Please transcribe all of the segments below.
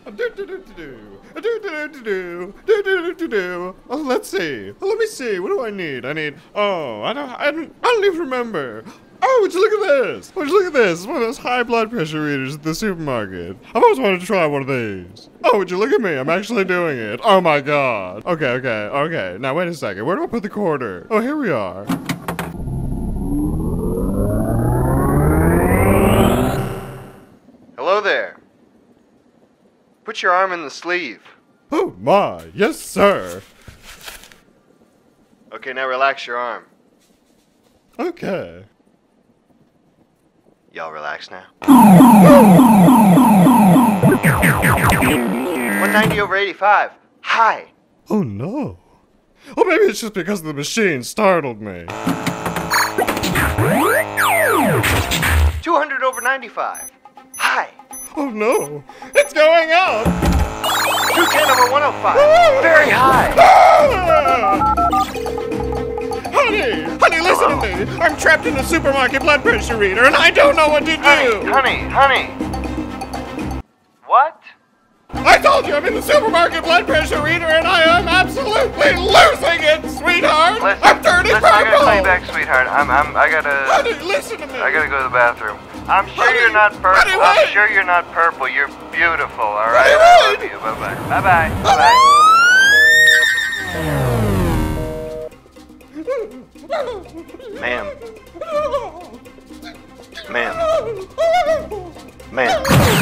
Oh, let's see. Let me see. What do I need? I don't even remember. Oh, would you look at this? Would you look at this? It's one of those high blood pressure readers at the supermarket. I've always wanted to try one of these. Oh, would you look at me? I'm actually doing it. Oh my god. Okay. Now wait a second. Where do I put the quarter? Oh, here we are. Hello there. Put your arm in the sleeve. Oh my, yes sir. Okay, now relax your arm. Okay. Y'all relax now. 190 over 85. Hi. Oh no. Oh, maybe it's just because the machine startled me. 200 over 95. Hi. Oh no, it's going up. 210 over 105. Very high. Honey, listen to me. I'm trapped in a supermarket blood pressure reader and I don't know what to do. Honey. What? I told you I'm in the supermarket blood pressure reader and I am absolutely losing it, sweetheart. I'm turning purple. I gotta call you back, sweetheart. Honey, listen to me. I gotta go to the bathroom. I'm sure you're not purple. Honey, I'm sure you're not purple. You're beautiful, alright? Honey, I love you. Bye-bye. Bye-bye. Bye-bye. Ma'am.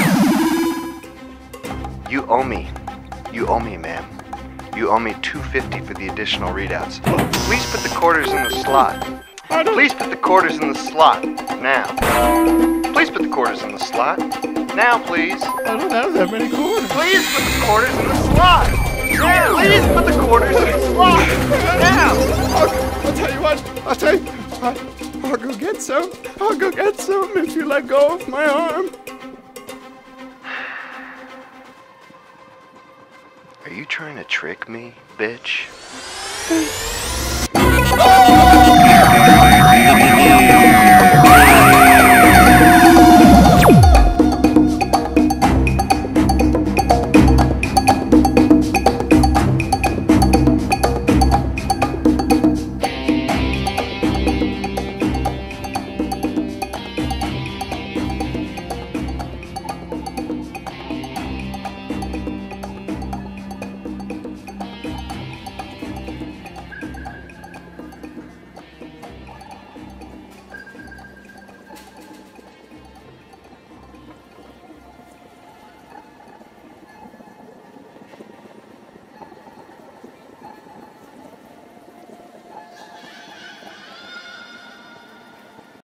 You owe me, ma'am. You owe me $2.50 for the additional readouts. Please put the quarters in the slot. Please put the quarters in the slot. Now. Please put the quarters in the slot. Now, please. I don't have that many quarters. Please put the quarters in the slot. Now. Please put the quarters in the slot. Now. I'll tell you what. I'll go get some. I'll go get some if you let go of my arm. Are you trying to trick me, bitch? Oh!